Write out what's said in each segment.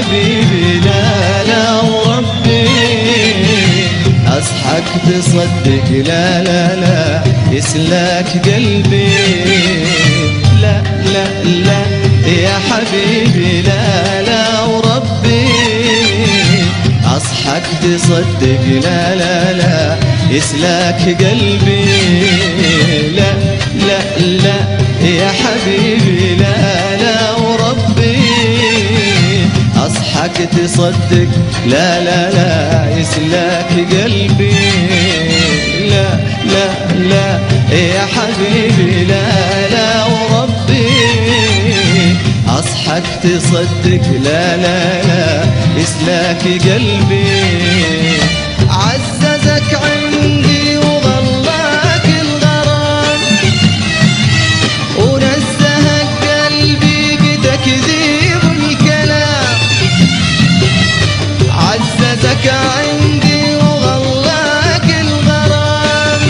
حبيبي لا لا وربي أصحك تصدق لا لا لا يسلاك قلبي لا لا لا يا حبيبي لا لا وربي أصحك تصدق لا لا لا يسلاك قلبي لا لا لا يا حبيبي لا لا وربي أصحك تصدق لا لا لا يسلاك قلبي لا لا لا يا حبيبي لا لا وربي أصحك تصدق لا لا لا يسلاك قلبي عززك عندي وغلاك الغرام ونزهك قلبي بتكذيب الكلام عززك عندي وغلاك الغرام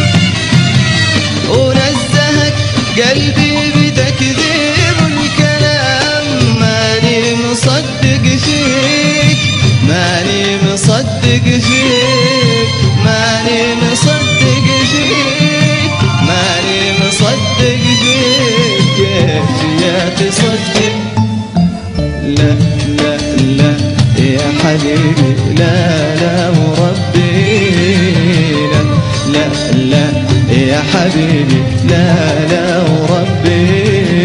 ونزهك قلبي بتكذيب الكلام ماني مصدق فيك ماني مصدق فيك ماني مصدق فيك ماني مصدق فيك كيف يا تصدق لا لا لا يا حبيبي لا لا وربي لا لا لا يا حبيبي لا لا وربي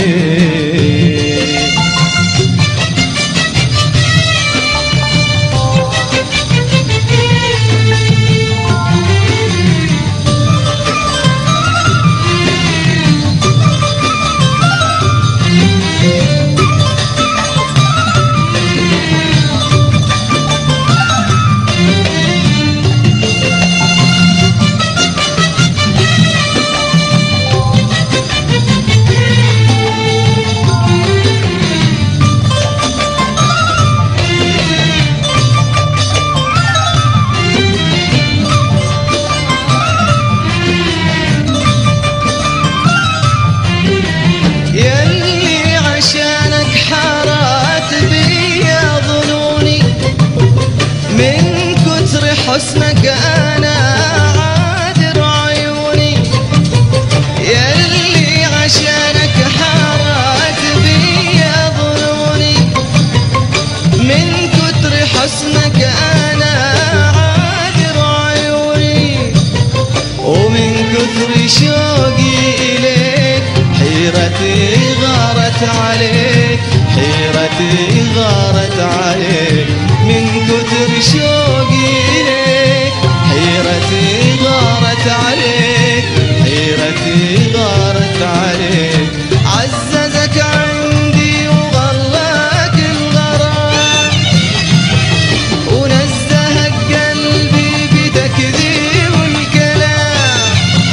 حسنك أنا عادر عيوني يلي عشانك حارت بيا ظنوني من كتر حسنك أنا عادر عيوني ومن كتر شوقي إليك حيرتي غارت عليك حيرتي غارت عليك من كتر شوقي حيرتي غارت عليك حيرتي غارت عليك عززك عندي وغلاك الغرام ونزهك قلبي بتكذيب الكلام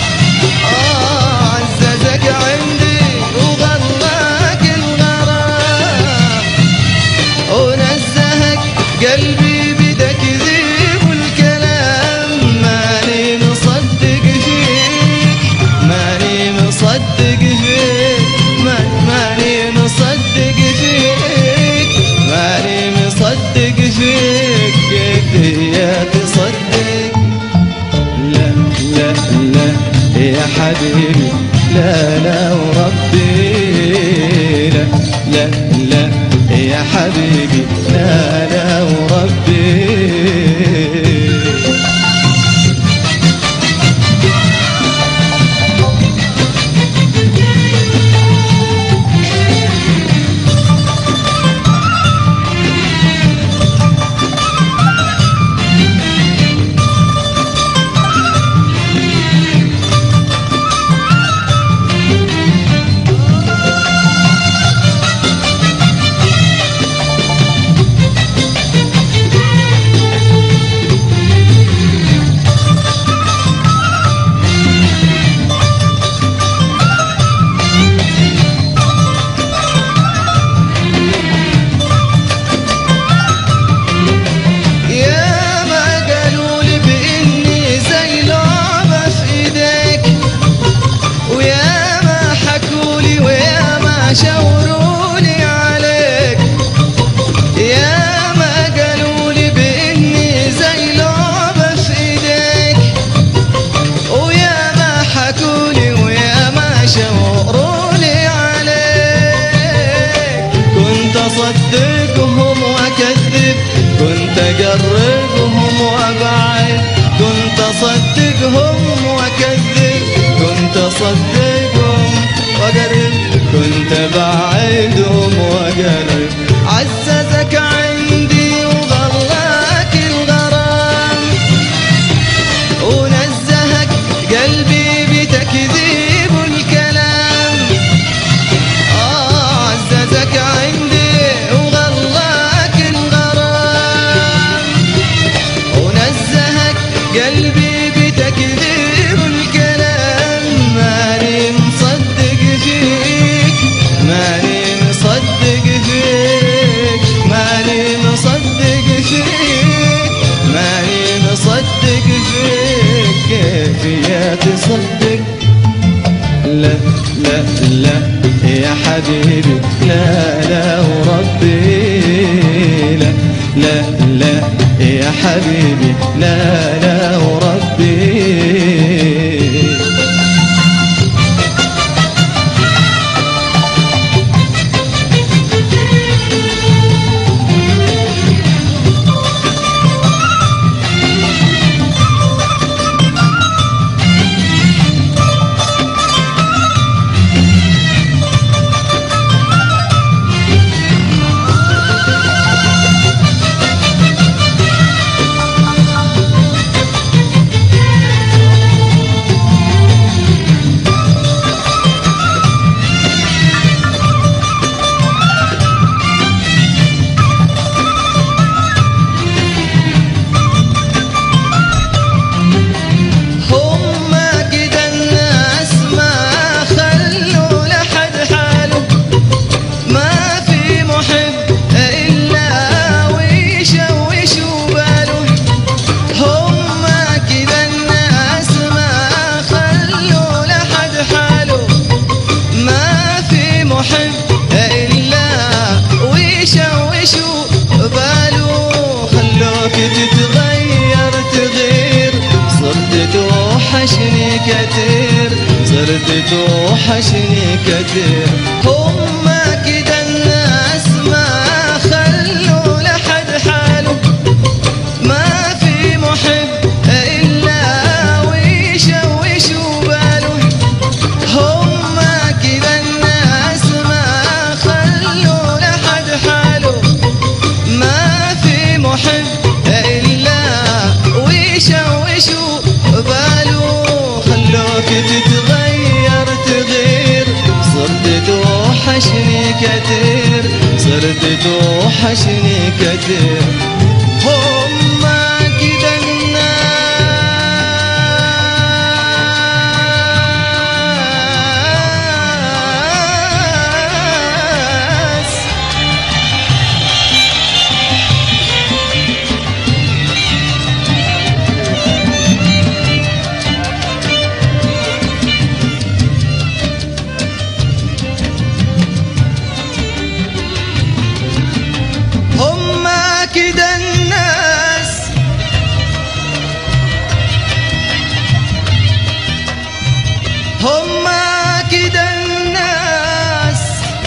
عززك عندي وغلاك الغرام ونزهك قلبي بتكذيب الكلام ماني مصدق فيك ماني مصدق فيك ماني مصدق فيك ماني مصدق فيك كيف يا تصدق لا لا لا يا حبيبي لا لا وربي لا لا لا يا حبيبي لا لا وربي مصدقهم وقرب كنت بعيدهم وقرب عززك عندي وغلاك الغرام ونزهك قلبي بتكذيب الكلام عززك عندي وغلاك الغرام ونزهك قلبي بتكذيب الكلام ماني مصدق فيك ماني مصدق فيك ماني مصدق فيك ماني مصدق فيك كيف يا تصدق لا لا لا يا حبيبي لا لا وربي لا لا لا يا حبيبي لا لا وربي كثير صرت توحشني كثير هم كده الناس ما خلوا لحد حاله ما في محب إلا ويشوشوا باله هم كده الناس ما خلوا لحد حاله ما في محب إلا ويشوشوا باله تتغير تغير صرت توحشني كثير صرت توحشني كثير هم كده الناس كده الناس هم كده الناس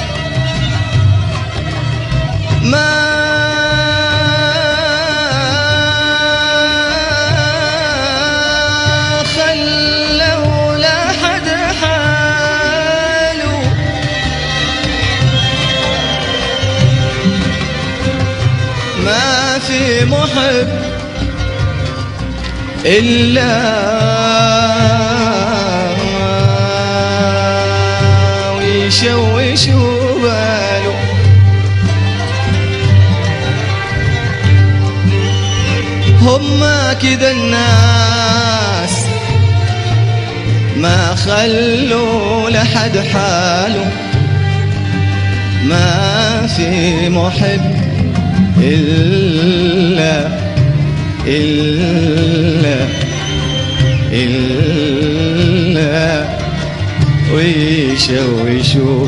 ما خلوا لحد حاله ما في محب إلا ويشوشوا باله هم كده الناس ما خلوا لحد حاله ما في محب إلا ويشوشوا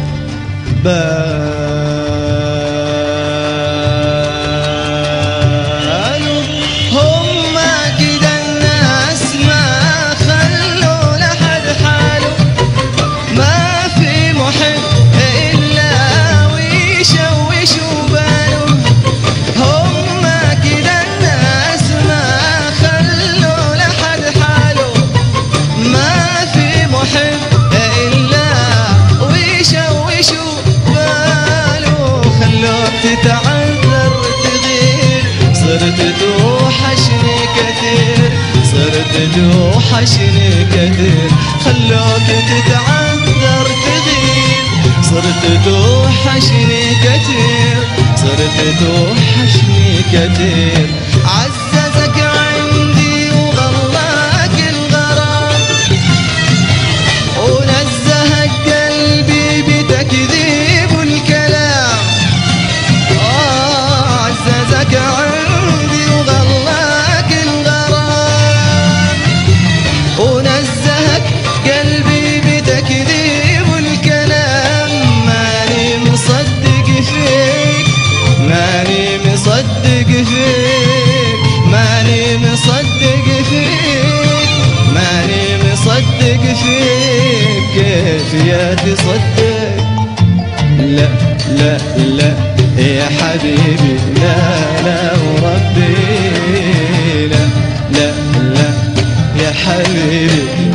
باله هم كده الناس ما خلوا لحد حاله ما في محب إلا ويشوشوا باله هم كده الناس ما خلوا لحد حاله ما في محب توحشني كثير، خلوك تتعذر تغيب، صرت توحشني كثير، صرت توحشني كثير. عززك عندي وغلاك الغرام، ونزهك قلبي بتكذيب الكلام. عززك عندي وغلاك الغرام، ونزهك قلبي بتكذيب الكلام. ماني مصدق فيك، ماني مصدق فيك، ماني مصدق فيك، ماني مصدق فيك. كيف يا تصدق؟ لا لا لا يا حبيبي، لا لا وربي، لا لا لا يا حبيبي،